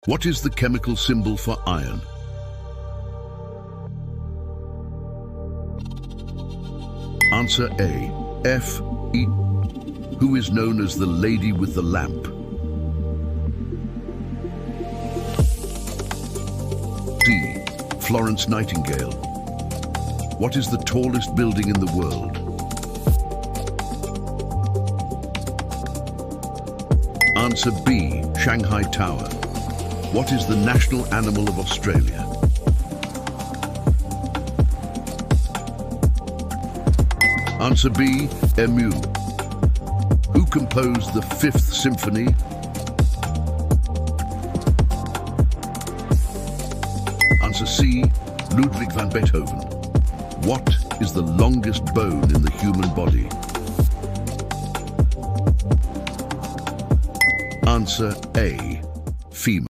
What is the chemical symbol for iron? Answer A. Fe. Who is known as the Lady with the Lamp? D. Florence Nightingale. What is the tallest building in the world? Answer B. Shanghai Tower. What is the national animal of Australia? Answer B. Emu. Who composed the Fifth Symphony? Answer C. Ludwig van Beethoven. What is the longest bone in the human body? Answer A. Femur.